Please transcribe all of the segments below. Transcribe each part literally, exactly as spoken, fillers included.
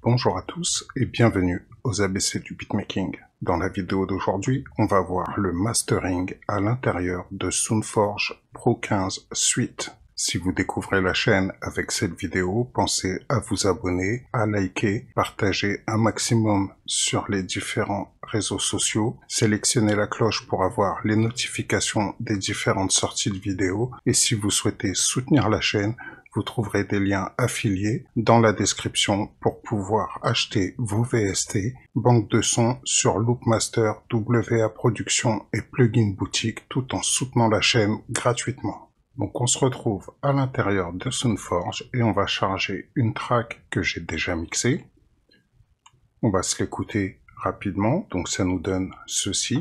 Bonjour à tous et bienvenue aux A B C du beatmaking. Dans la vidéo d'aujourd'hui, on va voir le mastering à l'intérieur de SoundForge Pro quinze Suite. Si vous découvrez la chaîne avec cette vidéo, pensez à vous abonner, à liker, partager un maximum sur les différents réseaux sociaux, sélectionnez la cloche pour avoir les notifications des différentes sorties de vidéos et si vous souhaitez soutenir la chaîne, vous trouverez des liens affiliés dans la description pour pouvoir acheter vos V S T, banque de sons sur Loopmaster, W A Production et Plugin Boutique tout en soutenant la chaîne gratuitement. Donc on se retrouve à l'intérieur de SoundForge et on va charger une track que j'ai déjà mixée. On va se l'écouter rapidement, donc ça nous donne ceci.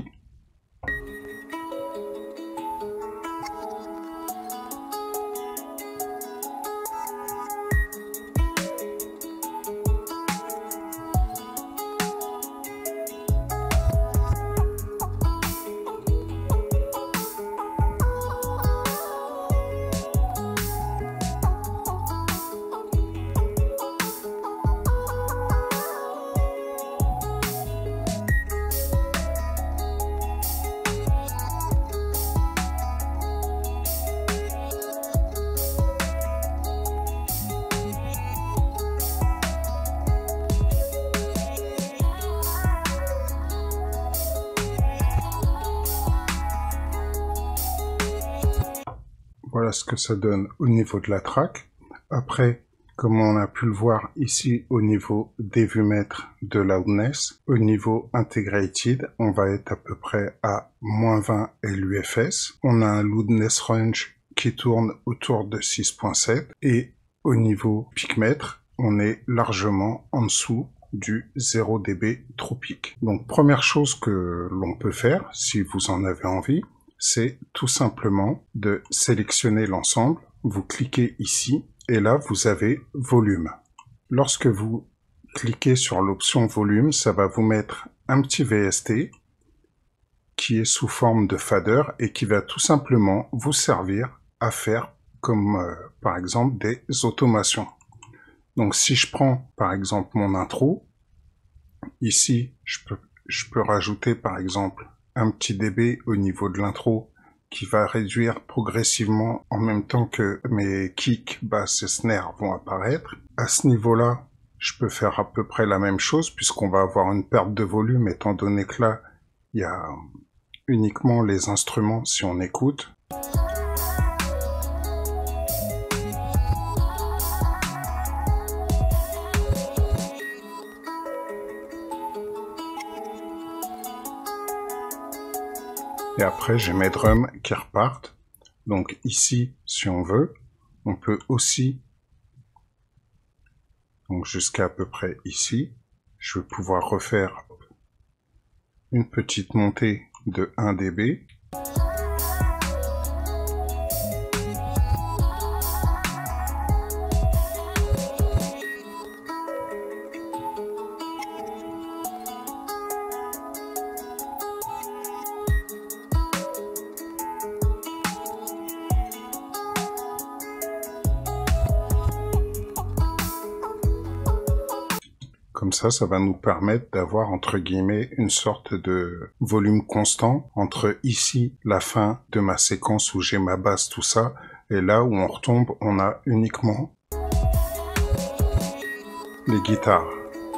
Voilà ce que ça donne au niveau de la track. Après, comme on a pu le voir ici au niveau des vumètres de loudness, au niveau integrated, on va être à peu près à moins vingt L U F S. On a un loudness range qui tourne autour de six virgule sept et au niveau picmètre, on est largement en dessous du zéro D B true peak. Donc première chose que l'on peut faire, si vous en avez envie, c'est tout simplement de sélectionner l'ensemble, vous cliquez ici, et là vous avez volume. Lorsque vous cliquez sur l'option volume, ça va vous mettre un petit V S T qui est sous forme de fader et qui va tout simplement vous servir à faire comme euh, par exemple des automations. Donc si je prends par exemple mon intro, ici je peux, je peux rajouter par exemple un petit dB au niveau de l'intro qui va réduire progressivement en même temps que mes kicks, basses et snares vont apparaître. À ce niveau-là, je peux faire à peu près la même chose puisqu'on va avoir une perte de volume étant donné que là, il y a uniquement les instruments si on écoute. Et après, j'ai mes drums qui repartent. Donc ici, si on veut, on peut aussi, donc jusqu'à à peu près ici, je vais pouvoir refaire une petite montée de un D B. Comme ça, ça va nous permettre d'avoir, entre guillemets, une sorte de volume constant entre ici, la fin de ma séquence où j'ai ma basse, tout ça, et là où on retombe, on a uniquement les guitares.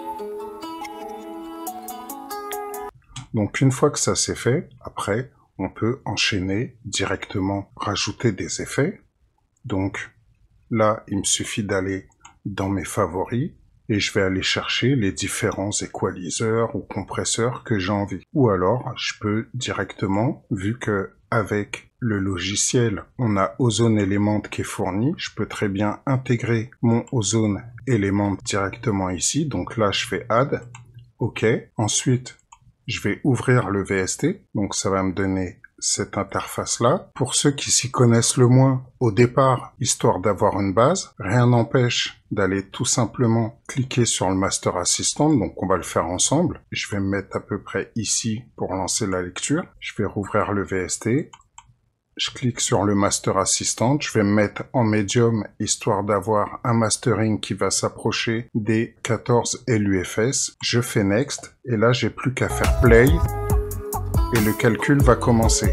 Donc une fois que ça c'est fait, après, on peut enchaîner directement, rajouter des effets. Donc là, il me suffit d'aller dans mes favoris, et je vais aller chercher les différents équaliseurs ou compresseurs que j'ai envie. Ou alors, je peux directement, vu que avec le logiciel, on a Ozone Element qui est fourni, je peux très bien intégrer mon Ozone Element directement ici. Donc là, je fais Add, OK. Ensuite, je vais ouvrir le V S T, donc ça va me donner cette interface-là. Pour ceux qui s'y connaissent le moins, au départ, histoire d'avoir une base, rien n'empêche d'aller tout simplement cliquer sur le Master Assistant, donc on va le faire ensemble. Je vais me mettre à peu près ici pour lancer la lecture. Je vais rouvrir le V S T. je clique sur le Master Assistant, je vais me mettre en médium histoire d'avoir un mastering qui va s'approcher des quatorze L U F S. Je fais Next et là j'ai plus qu'à faire Play et le calcul va commencer.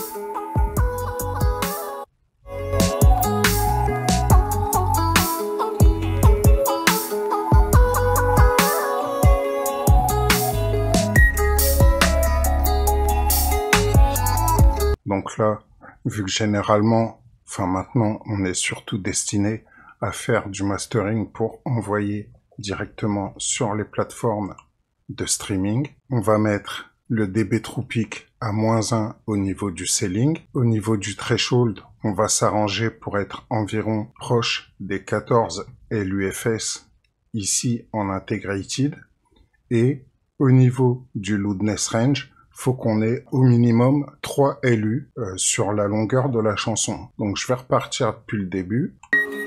Donc là, vu que généralement, enfin maintenant, on est surtout destiné à faire du mastering pour envoyer directement sur les plateformes de streaming, on va mettre le dB True Peak à moins un au niveau du ceiling. Au niveau du threshold, on va s'arranger pour être environ proche des quatorze L U F S ici en integrated. Et au niveau du loudness range, faut qu'on ait au minimum trois L U euh, sur la longueur de la chanson. Donc je vais repartir depuis le début.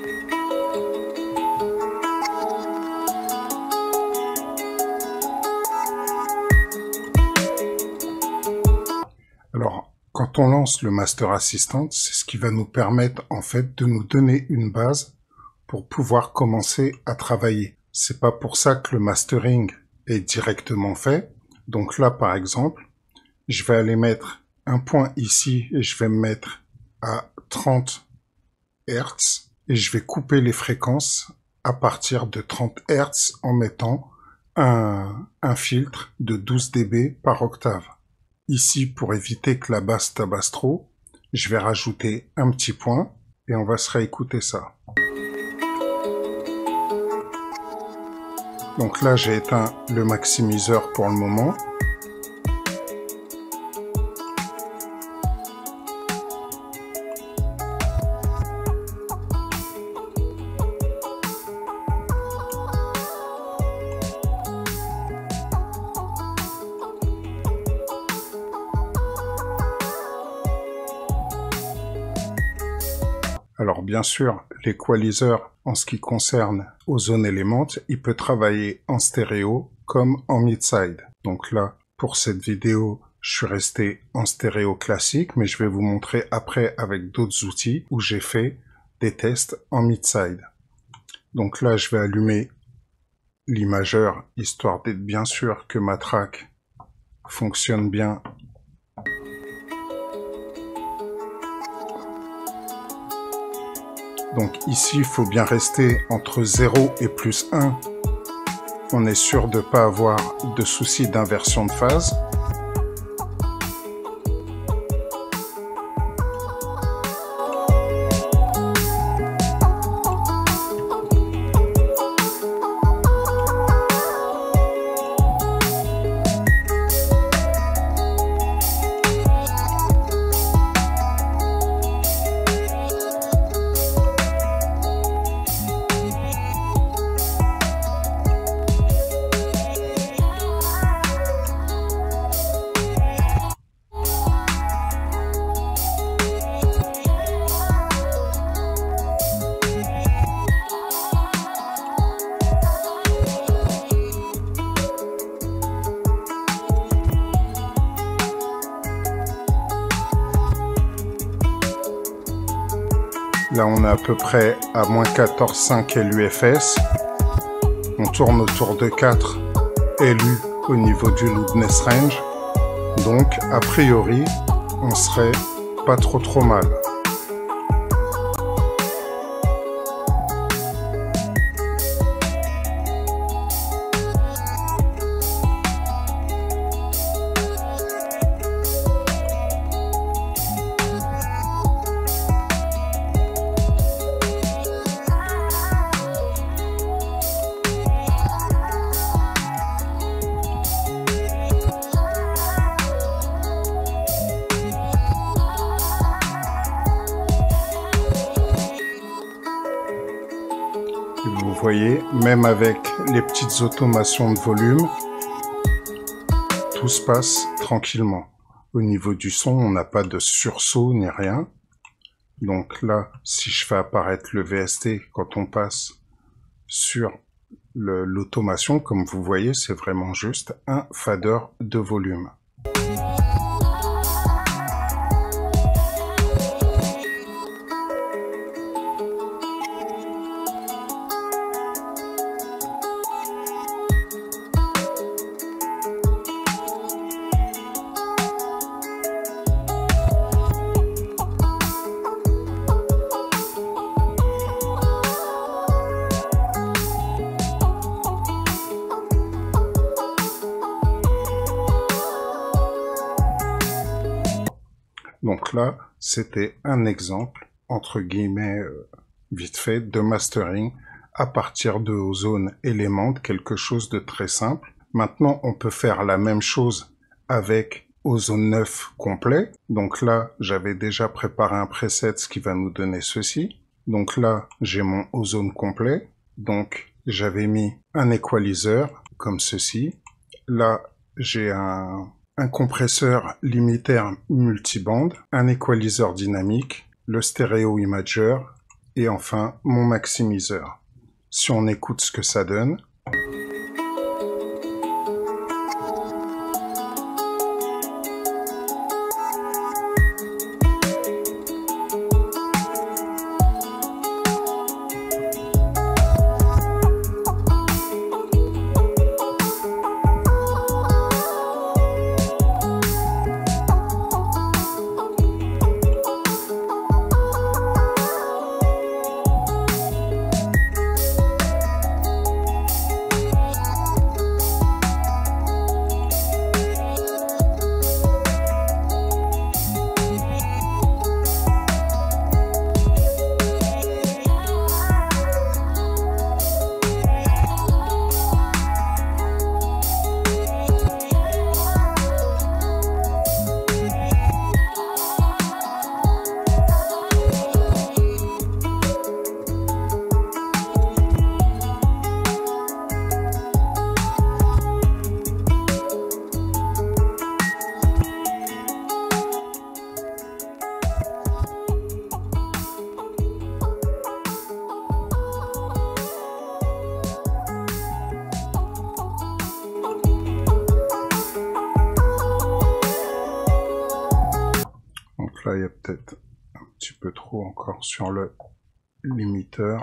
Alors, quand on lance le Master Assistant, c'est ce qui va nous permettre en fait de nous donner une base pour pouvoir commencer à travailler. C'est pas pour ça que le mastering est directement fait. Donc là, par exemple, je vais aller mettre un point ici et je vais me mettre à trente hertz et je vais couper les fréquences à partir de trente hertz en mettant un, un filtre de douze décibels par octave. Ici, pour éviter que la basse tabasse trop, je vais rajouter un petit point et on va se réécouter ça. Donc là, j'ai éteint le maximiseur pour le moment. Alors bien sûr, l'équaliseur, en ce qui concerne Ozone Element, il peut travailler en stéréo comme en mid-side. Donc là, pour cette vidéo, je suis resté en stéréo classique, mais je vais vous montrer après avec d'autres outils où j'ai fait des tests en mid-side. Donc là, je vais allumer l'imageur, histoire d'être bien sûr que ma track fonctionne bien. Donc ici, il faut bien rester entre zéro et plus un. On est sûr de ne pas avoir de soucis d'inversion de phase. Là, on est à peu près à moins quatorze virgule cinq L U F S. On tourne autour de quatre L U au niveau du loudness range. Donc, a priori, on serait pas trop trop mal. Vous voyez, même avec les petites automations de volume, tout se passe tranquillement. Au niveau du son, on n'a pas de sursaut ni rien. Donc là, si je fais apparaître le V S T quand on passe sur l'automation, comme vous voyez, c'est vraiment juste un fader de volume. Donc là, c'était un exemple, entre guillemets, euh, vite fait, de mastering à partir de Ozone Element, quelque chose de très simple. Maintenant, on peut faire la même chose avec Ozone neuf complet. Donc là, j'avais déjà préparé un preset qui va nous donner ceci. Donc là, j'ai mon Ozone complet. Donc, j'avais mis un equalizer comme ceci. Là, j'ai un, un compresseur limitaire multiband, un equalizer dynamique, le stéréo imager et enfin mon maximiseur. Si on écoute ce que ça donne. Là, il y a peut-être un petit peu trop encore sur le limiteur.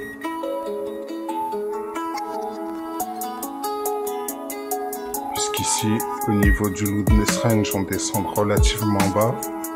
Puisqu'ici, au niveau du loudness range, on descend relativement bas.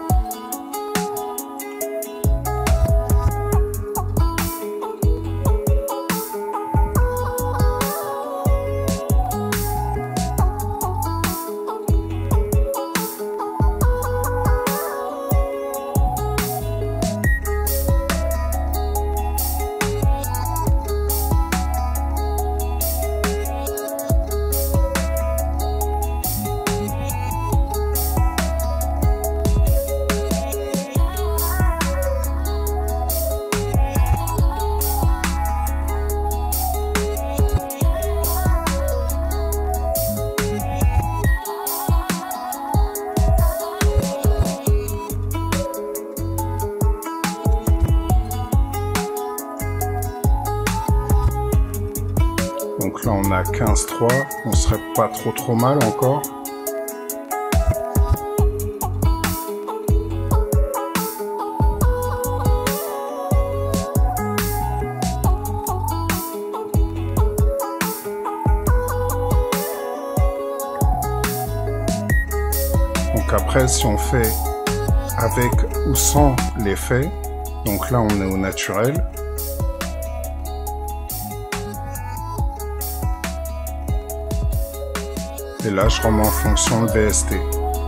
Donc là on a quinze trois, on serait pas trop trop mal encore. Donc après si on fait avec ou sans l'effet, donc là on est au naturel. Et là, je remets en fonction le V S T.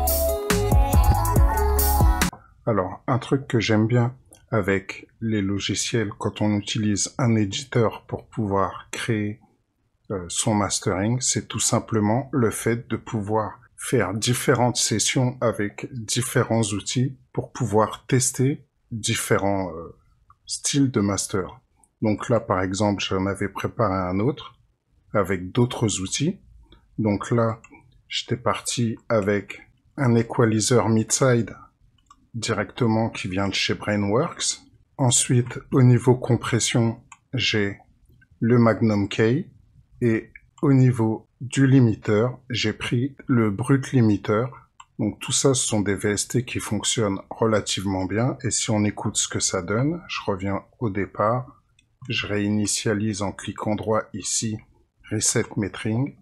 Alors, un truc que j'aime bien avec les logiciels, quand on utilise un éditeur pour pouvoir créer euh, son mastering, c'est tout simplement le fait de pouvoir faire différentes sessions avec différents outils pour pouvoir tester différents euh, styles de master. Donc là, par exemple, j'en avais préparé un autre avec d'autres outils. Donc là, j'étais parti avec un equalizer mid-side directement qui vient de chez Brainworks. Ensuite, au niveau compression, j'ai le Magnum K. Et au niveau du limiteur, j'ai pris le Brut Limiter. Donc tout ça, ce sont des V S T qui fonctionnent relativement bien. Et si on écoute ce que ça donne, je reviens au départ. Je réinitialise en cliquant droit ici, Reset Metering.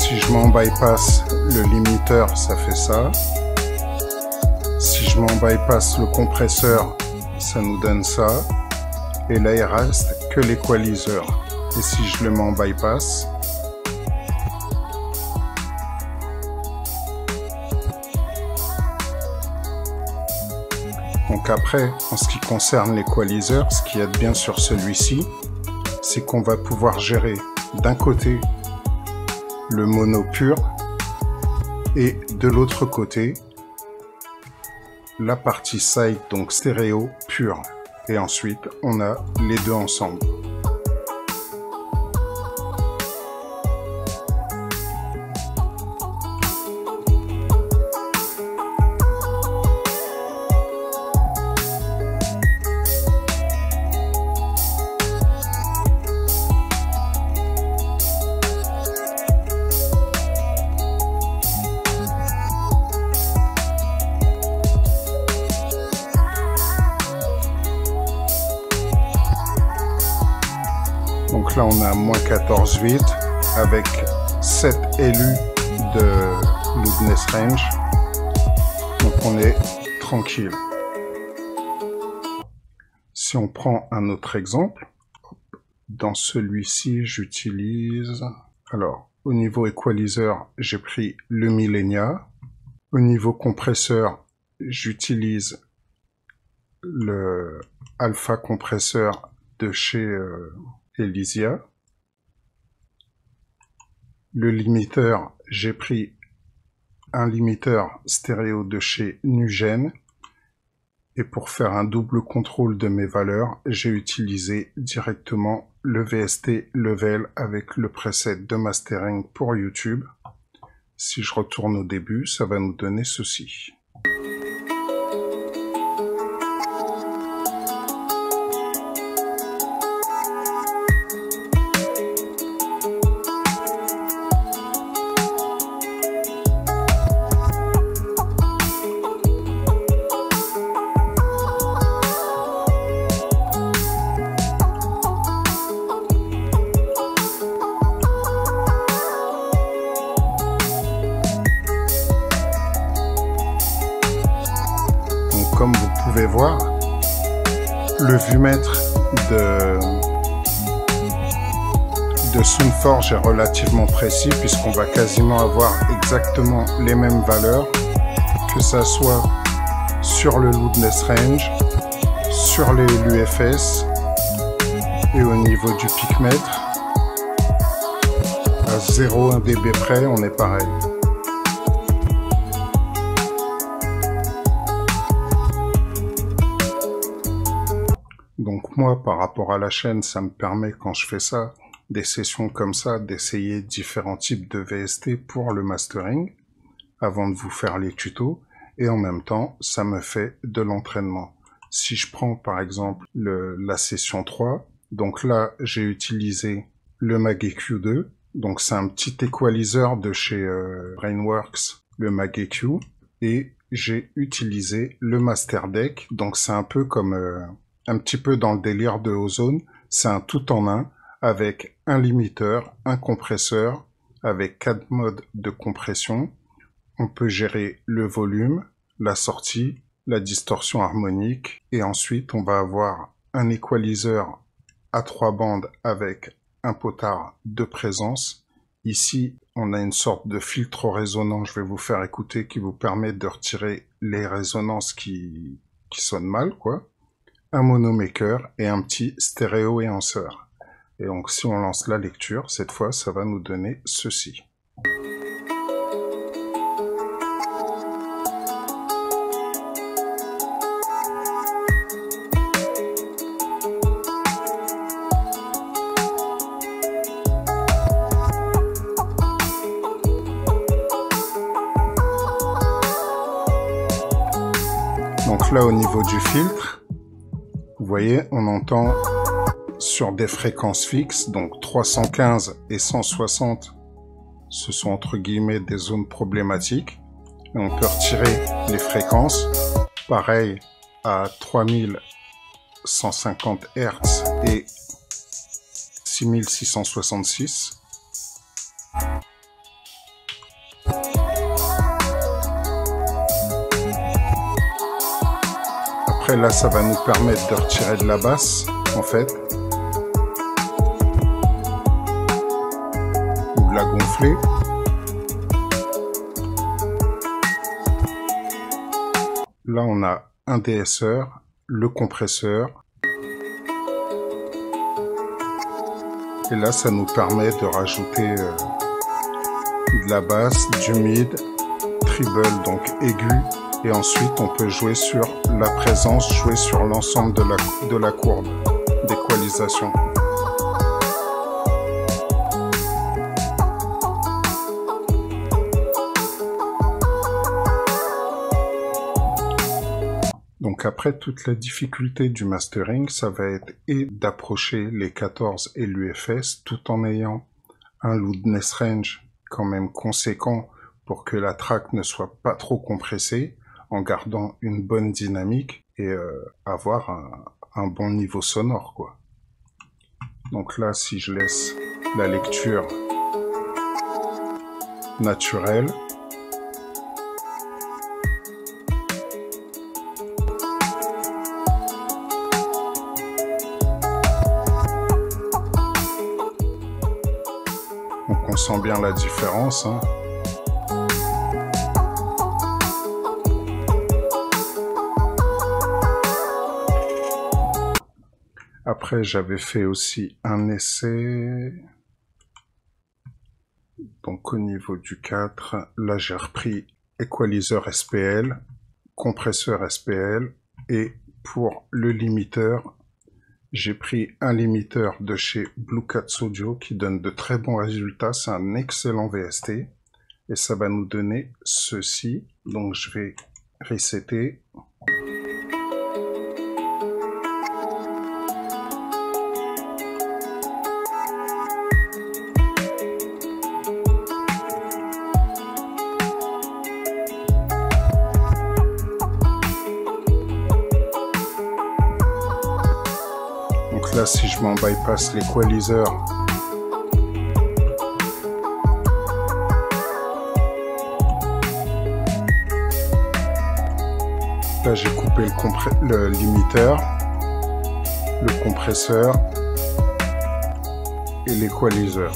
Si je mets en bypass le limiteur, ça fait ça. Si je mets en bypass le compresseur, ça nous donne ça. Et là, il reste que l'équaliseur. Et si je le mets en bypass, donc après, en ce qui concerne l'équaliseur, ce qu'il y a de bien sur celui-ci, c'est qu'on va pouvoir gérer d'un côté le mono pur et de l'autre côté la partie side, donc stéréo pur. Et ensuite, on a les deux ensemble. Donc là, on a moins quatorze virgule huit avec sept L U de loudness range. Donc on est tranquille. Si on prend un autre exemple, dans celui-ci, j'utilise... Alors, au niveau équaliseur, j'ai pris le Millenia. Au niveau compresseur, j'utilise le alpha compresseur de chez... Euh, Elysia. Le limiteur, j'ai pris un limiteur stéréo de chez Nugen. Et pour faire un double contrôle de mes valeurs, j'ai utilisé directement le V S T Level avec le preset de mastering pour YouTube. Si je retourne au début, ça va nous donner ceci. Comme vous pouvez voir, le vumètre de, de Soundforge est relativement précis puisqu'on va quasiment avoir exactement les mêmes valeurs, que ça soit sur le loudness range, sur les L U F S et au niveau du picmètre. À zéro virgule un décibel près, on est pareil. Donc moi, par rapport à la chaîne, ça me permet, quand je fais ça, des sessions comme ça, d'essayer différents types de V S T pour le mastering, avant de vous faire les tutos, et en même temps, ça me fait de l'entraînement. Si je prends par exemple le, la session trois, donc là, j'ai utilisé le Mag E Q deux, donc c'est un petit équaliseur de chez euh, Brainworks, le Mag E Q, et j'ai utilisé le Master Deck, donc c'est un peu comme... Euh, un petit peu dans le délire de Ozone, c'est un tout en un avec un limiteur, un compresseur, avec quatre modes de compression. On peut gérer le volume, la sortie, la distorsion harmonique et ensuite on va avoir un équaliseur à trois bandes avec un potard de présence. Ici, on a une sorte de filtre résonant, je vais vous faire écouter, qui vous permet de retirer les résonances qui, qui sonnent mal, quoi. Un monomaker et un petit stéréo éhanceur. Et donc si on lance la lecture, cette fois ça va nous donner ceci. Donc là au niveau du filtre, vous voyez, on entend sur des fréquences fixes, donc trois cent quinze et cent soixante, ce sont entre guillemets des zones problématiques. Et on peut retirer les fréquences, pareil à trois mille cent cinquante hertz et six mille six cent soixante-six. Après là, ça va nous permettre de retirer de la basse, en fait. Ou de la gonfler. Là, on a un déesseur, le compresseur. Et là, ça nous permet de rajouter euh, de la basse, du mid, treble, donc aigu. Et ensuite, on peut jouer sur la présence, jouer sur l'ensemble de la, de la courbe d'équalisation. Donc après, toute la difficulté du mastering, ça va être et d'approcher les quatorze et l'U F S tout en ayant un loudness range quand même conséquent pour que la track ne soit pas trop compressée, en gardant une bonne dynamique et euh, avoir un, un bon niveau sonore, quoi. Donc là, si je laisse la lecture naturelle, donc on sent bien la différence, hein. Après, j'avais fait aussi un essai. Donc, au niveau du quatre, là, j'ai repris Equalizer S P L, compresseur S P L, et pour le limiteur, j'ai pris un limiteur de chez Blue Cat Audio qui donne de très bons résultats. C'est un excellent V S T, et ça va nous donner ceci. Donc, je vais resetter. Donc là, si je m'en bypass l'équaliseur, là j'ai coupé le, le limiteur, le compresseur et l'équaliseur.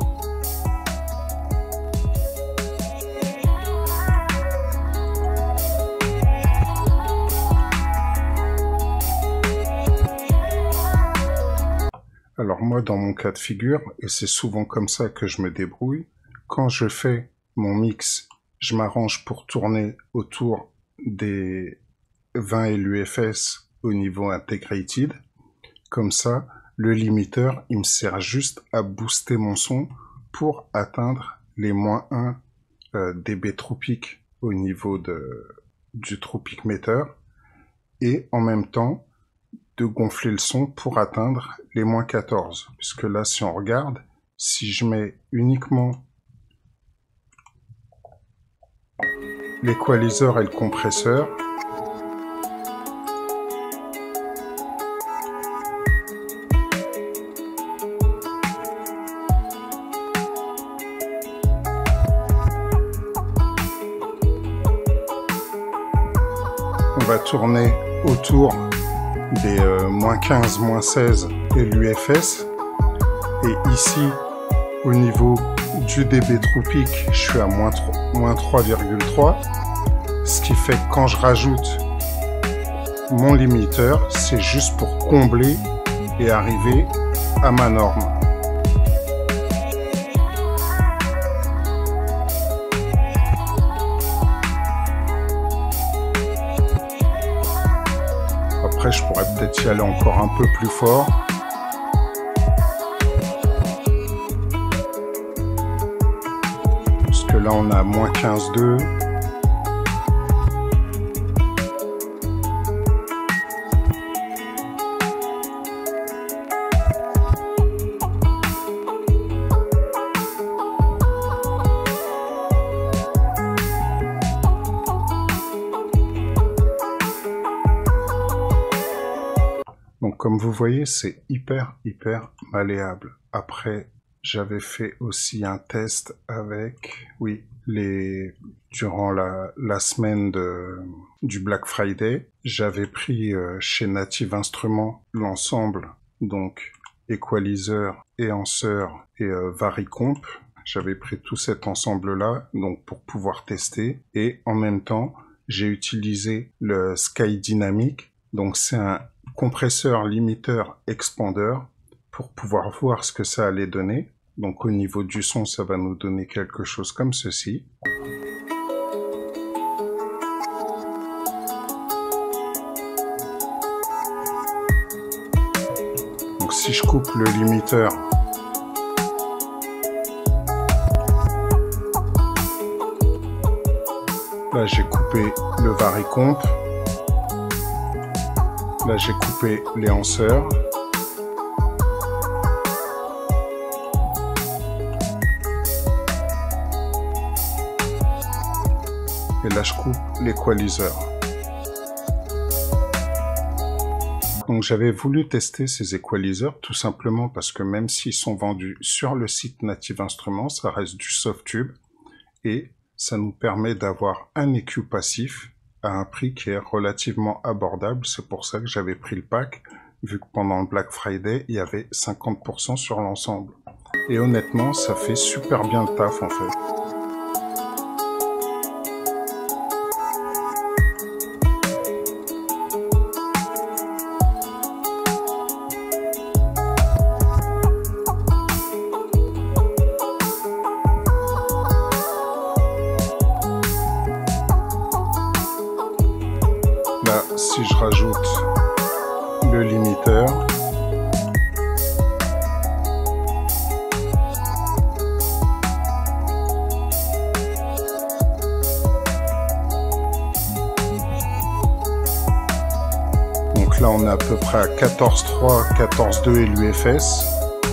Alors moi, dans mon cas de figure, et c'est souvent comme ça que je me débrouille, quand je fais mon mix, je m'arrange pour tourner autour des vingt et l'U F S au niveau integrated. Comme ça, le limiteur, il me sert juste à booster mon son pour atteindre les moins un euh, dB tropique au niveau de, du tropic meter, et en même temps, de gonfler le son pour atteindre les moins quatorze. Puisque là, si on regarde, si je mets uniquement l'équaliseur et le compresseur, on va tourner autour des euh, moins quinze, moins seize et l'U F S. Et ici, au niveau du dB tropique, je suis à moins trois virgule trois. Ce qui fait que quand je rajoute mon limiteur, c'est juste pour combler et arriver à ma norme. Après, je pourrais peut-être y aller encore un peu plus fort. Parce que là, on a moins quinze virgule deux. Donc comme vous voyez, c'est hyper hyper malléable. Après, j'avais fait aussi un test avec, oui, les durant la, la semaine de, du Black Friday. J'avais pris euh, chez Native Instruments l'ensemble, donc Equalizer, Enhancer et euh, Varicomp. J'avais pris tout cet ensemble-là, donc pour pouvoir tester. Et en même temps, j'ai utilisé le Sky Dynamic. Donc c'est un compresseur limiteur expandeur pour pouvoir voir ce que ça allait donner. Donc au niveau du son, ça va nous donner quelque chose comme ceci. Donc si je coupe le limiteur, là j'ai coupé le Varicomp, là j'ai coupé les Enhancers. Et là, je coupe l'équaliseur. Donc, j'avais voulu tester ces équaliseurs tout simplement parce que même s'ils sont vendus sur le site Native Instruments, ça reste du soft tube et ça nous permet d'avoir un E Q passif à un prix qui est relativement abordable. C'est pour ça que j'avais pris le pack, vu que pendant le Black Friday, il y avait cinquante pour cent sur l'ensemble. Et honnêtement, ça fait super bien le taf en fait. Là, si je rajoute le limiteur, donc là on est à peu près à quatorze trois, quatorze deux et l'U F S.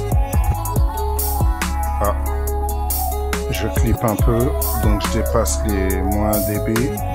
Ah, je clippe un peu, donc je dépasse les moins un dB.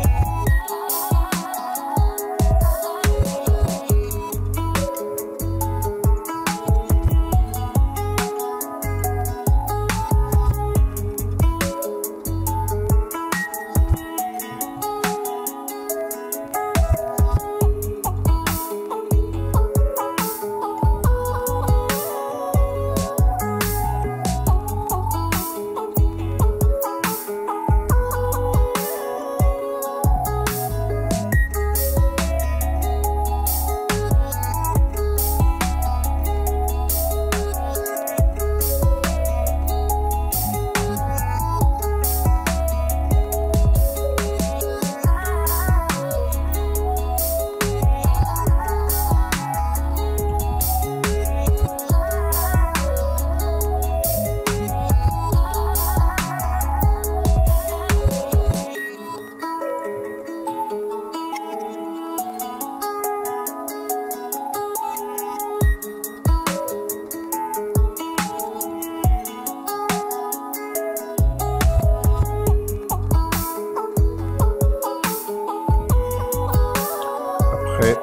Après,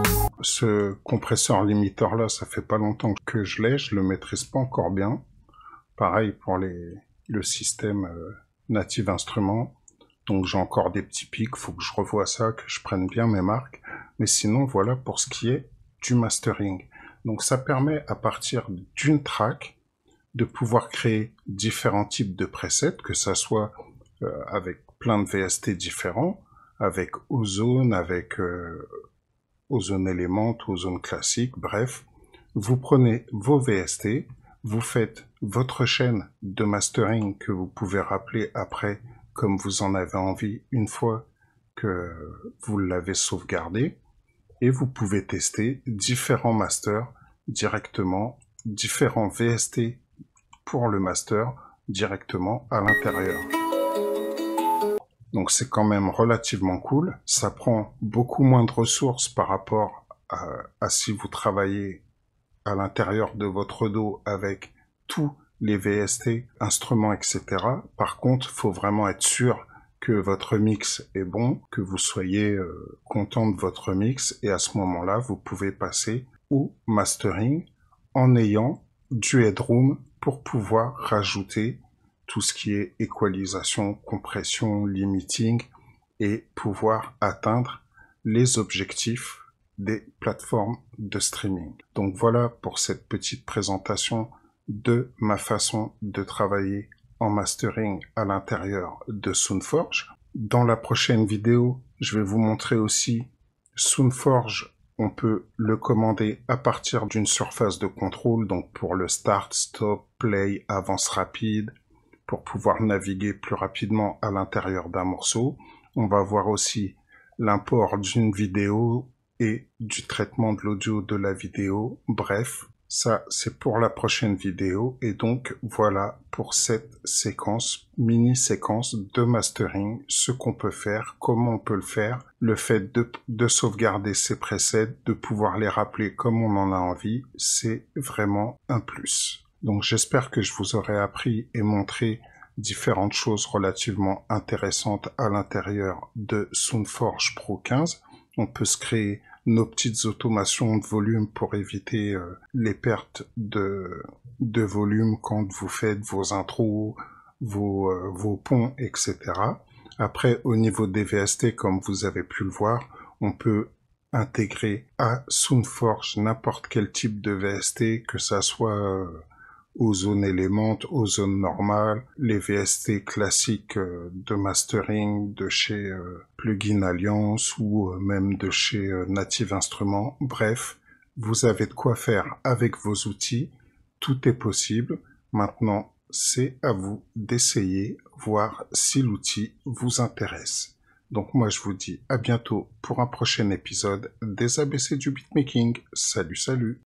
ce compresseur limiteur là, ça fait pas longtemps que je l'ai, je le maîtrise pas encore bien. Pareil pour les, le système euh, Native Instruments. Donc j'ai encore des petits pics, faut que je revoie ça, que je prenne bien mes marques. Mais sinon, voilà pour ce qui est du mastering. Donc ça permet à partir d'une track de pouvoir créer différents types de presets, que ça soit euh, avec plein de V S T différents, avec Ozone, avec euh, Ozone Element, Ozone classique, bref. Vous prenez vos V S T, vous faites votre chaîne de mastering que vous pouvez rappeler après comme vous en avez envie une fois que vous l'avez sauvegardé, et vous pouvez tester différents masters directement, différents V S T pour le master directement à l'intérieur. Donc c'est quand même relativement cool, ça prend beaucoup moins de ressources par rapport à, à si vous travaillez à l'intérieur de votre dos avec tous les V S T, instruments, et cetera. Par contre, il faut vraiment être sûr que votre mix est bon, que vous soyez euh, content de votre mix, et à ce moment-là, vous pouvez passer au mastering en ayant du headroom pour pouvoir rajouter tout ce qui est équalisation, compression, limiting et pouvoir atteindre les objectifs des plateformes de streaming. Donc voilà pour cette petite présentation de ma façon de travailler en mastering à l'intérieur de SoundForge. Dans la prochaine vidéo, je vais vous montrer aussi SoundForge. On peut le commander à partir d'une surface de contrôle, donc pour le start, stop, play, avance rapide, pour pouvoir naviguer plus rapidement à l'intérieur d'un morceau. On va voir aussi l'import d'une vidéo et du traitement de l'audio de la vidéo. Bref, ça c'est pour la prochaine vidéo. Et donc voilà pour cette séquence, mini-séquence de mastering, ce qu'on peut faire, comment on peut le faire, le fait de, de sauvegarder ses presets, de pouvoir les rappeler comme on en a envie, c'est vraiment un plus. Donc j'espère que je vous aurai appris et montré différentes choses relativement intéressantes à l'intérieur de SoundForge Pro quinze. On peut se créer nos petites automations de volume pour éviter euh, les pertes de, de volume quand vous faites vos intros, vos, euh, vos ponts, et cetera. Après, au niveau des V S T, comme vous avez pu le voir, on peut intégrer à SoundForge n'importe quel type de V S T, que ça soit euh, aux zones élémentes, aux zones normales, les V S T classiques euh, de mastering de chez euh, Plugin Alliance ou euh, même de chez euh, Native Instruments. Bref, vous avez de quoi faire avec vos outils. Tout est possible. Maintenant, c'est à vous d'essayer, voir si l'outil vous intéresse. Donc moi, je vous dis à bientôt pour un prochain épisode des A B C du beatmaking. Salut, salut!